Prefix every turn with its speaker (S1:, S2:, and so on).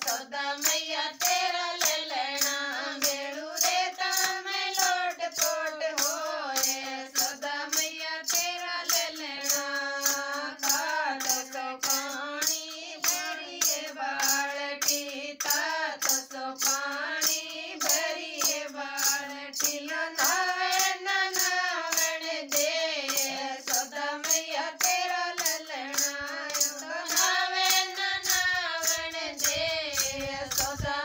S1: सौदा मैया तेरा ले लेना बेड़ू रेता में लोट पोट होए सौदा मैया तेरा ले लेना तात सो पानी भरिए बाल्टी तात सो पानी भरिए बाल्टी नावे नावण दे सौदा मैया तेरा ले लेना नावे नावण दे सौदा